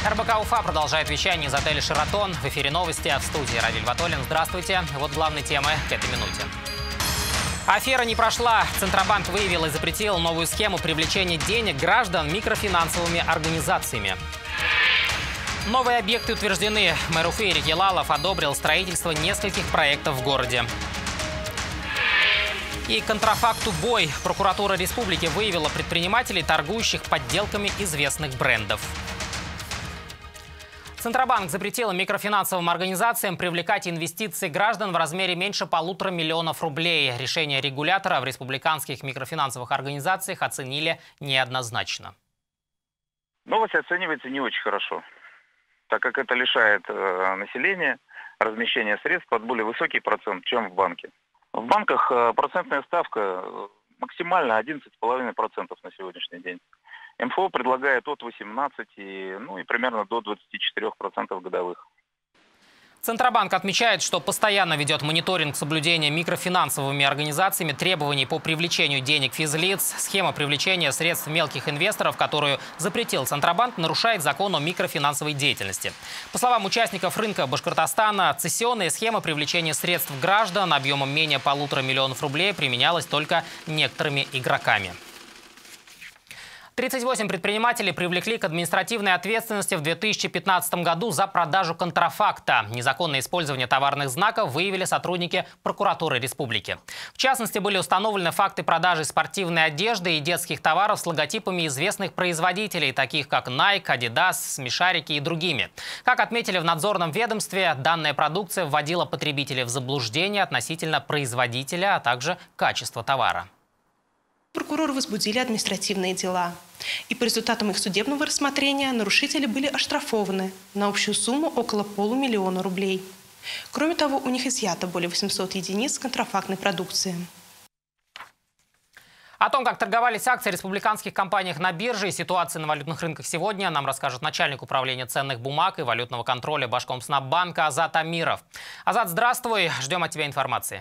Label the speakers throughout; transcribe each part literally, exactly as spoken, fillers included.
Speaker 1: эр бэ ка Уфа продолжает вещание из отеля «Шератон». В эфире новости, а в студии Равиль Ватолин. Здравствуйте. Вот главные темы к этой минуте. Афера не прошла. Центробанк выявил и запретил новую схему привлечения денег граждан микрофинансовыми организациями. Новые объекты утверждены. Мэр Уфы Эрик Елалов одобрил строительство нескольких проектов в городе. И контрафакту бой. Прокуратура республики выявила предпринимателей, торгующих подделками известных брендов. Центробанк запретил микрофинансовым организациям привлекать инвестиции граждан в размере меньше полутора миллионов рублей. Решение регулятора в республиканских микрофинансовых организациях оценили неоднозначно.
Speaker 2: Новость оценивается не очень хорошо, так как это лишает э, населения размещения средств под более высокий процент, чем в банке. В банках э, процентная ставка максимально одиннадцать целых пять десятых процента на сегодняшний день. эм эф о предлагает от восемнадцати, ну и примерно до двадцати четырёх процентов годовых.
Speaker 1: Центробанк отмечает, что постоянно ведет мониторинг соблюдения микрофинансовыми организациями требований по привлечению денег физлиц. Схема привлечения средств мелких инвесторов, которую запретил Центробанк, нарушает закон о микрофинансовой деятельности. По словам участников рынка Башкортостана, цессионная схема привлечения средств граждан объемом менее полутора миллионов рублей применялась только некоторыми игроками. тридцать восемь предпринимателей привлекли к административной ответственности в две тысячи пятнадцатом году за продажу контрафакта. Незаконное использование товарных знаков выявили сотрудники прокуратуры республики. В частности, были установлены факты продажи спортивной одежды и детских товаров с логотипами известных производителей, таких как Nike, Adidas, Смешарики и другими. Как отметили в надзорном ведомстве, данная продукция вводила потребителей в заблуждение относительно производителя, а также качества товара.
Speaker 3: Прокуроры возбудили административные дела. И по результатам их судебного рассмотрения нарушители были оштрафованы на общую сумму около полумиллиона рублей. Кроме того, у них изъято более восьмисот единиц контрафактной продукции.
Speaker 1: О том, как торговались акции республиканских компаниях на бирже и ситуации на валютных рынках сегодня, нам расскажет начальник управления ценных бумаг и валютного контроля Башкомснаббанка Азат Амиров. Азат, здравствуй. Ждем от тебя информации.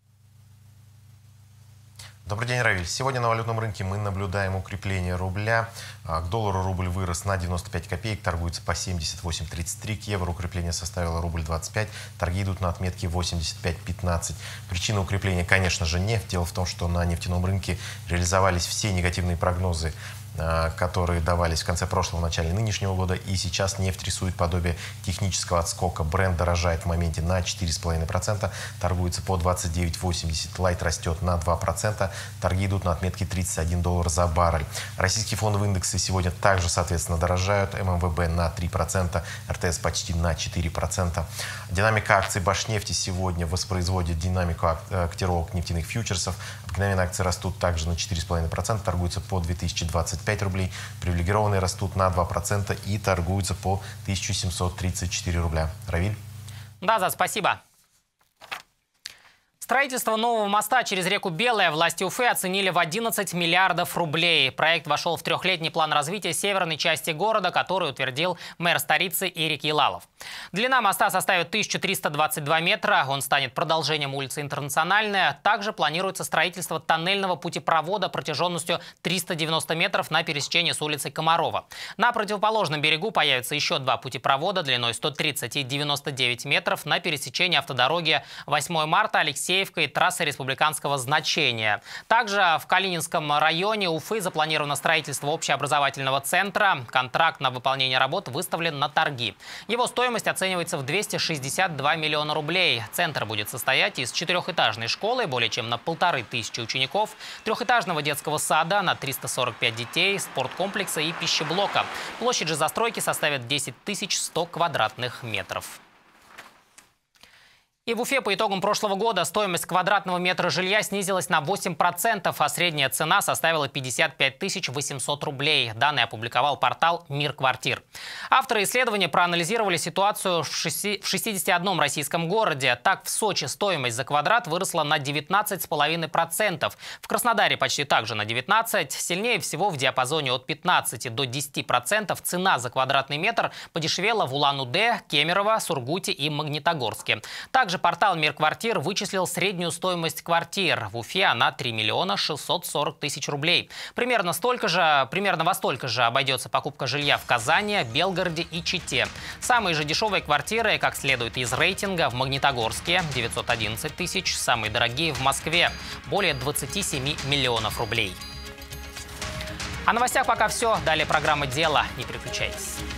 Speaker 4: Добрый день, Равиль. Сегодня на валютном рынке мы наблюдаем укрепление рубля. К доллару рубль вырос на девяносто пять копеек, торгуется по семьдесят восемь тридцать три. К евро укрепление составило рубль двадцать пять, торги идут на отметке восемьдесят пять пятнадцать. Причина укрепления, конечно же, нефть. Дело в том, что на нефтяном рынке реализовались все негативные прогнозы, которые давались в конце прошлого, в начале нынешнего года. И сейчас нефть рисует подобие технического отскока. Бренд дорожает в моменте на четыре целых пять десятых процента, торгуется по двадцать девять восемьдесят. Лайт растет на два процента, торги идут на отметке тридцать один доллар за баррель. Российские фондовые индексы сегодня также, соответственно, дорожают. эм эм вэ бэ на три процента, эр тэ эс почти на четыре процента. Динамика акций Башнефти сегодня воспроизводит динамику котировок нефтяных фьючерсов. Обыкновенные акции растут также на четыре целых пять десятых процента, торгуются по две тысячи двадцать пять рублей. Привилегированные растут на два процента и торгуются по тысячу семьсот тридцать четыре рубля. Равиль?
Speaker 1: Да, Зад, спасибо. Строительство нового моста через реку Белая власти Уфы оценили в одиннадцать миллиардов рублей. Проект вошел в трехлетний план развития северной части города, который утвердил мэр столицы Эрик Елалов. Длина моста составит тысячу триста двадцать два метра. Он станет продолжением улицы Интернациональная. Также планируется строительство тоннельного путепровода протяженностью триста девяносто метров на пересечении с улицей Комарова. На противоположном берегу появится еще два путепровода длиной сто тридцать и девяносто девять метров на пересечении автодороги восьмое марта, Алексеевка и трассы республиканского значения. Также в Калининском районе Уфы запланировано строительство общеобразовательного центра. Контракт на выполнение работ выставлен на торги. Его стоимость оценивается в двести шестьдесят два миллиона рублей. Центр будет состоять из четырехэтажной школы, более чем на полторы тысячи учеников, трехэтажного детского сада на триста сорок пять детей, спорткомплекса и пищеблока. Площадь же застройки составит десять тысяч сто квадратных метров. И в Уфе по итогам прошлого года стоимость квадратного метра жилья снизилась на восемь процентов, а средняя цена составила пятьдесят пять тысяч восемьсот рублей. Данные опубликовал портал «Мир квартир». Авторы исследования проанализировали ситуацию в шестидесяти одном российском городе. Так, в Сочи стоимость за квадрат выросла на девятнадцать целых пять десятых процента. В Краснодаре почти так же на девятнадцать процентов. Сильнее всего в диапазоне от пятнадцати до десяти процентов цена за квадратный метр подешевела в Улан-Удэ, Кемерово, Сургуте и Магнитогорске. Также Также портал «Мир квартир» вычислил среднюю стоимость квартир. В Уфе она три миллиона шестьсот сорок тысяч рублей. Примерно столько же, примерно во столько же обойдется покупка жилья в Казани, Белгороде и Чите. Самые же дешевые квартиры, как следует из рейтинга, в Магнитогорске – девятьсот одиннадцать тысяч, самые дорогие в Москве – более двадцати семи миллионов рублей. О новостях пока все. Далее программа «Дело». Не переключайтесь.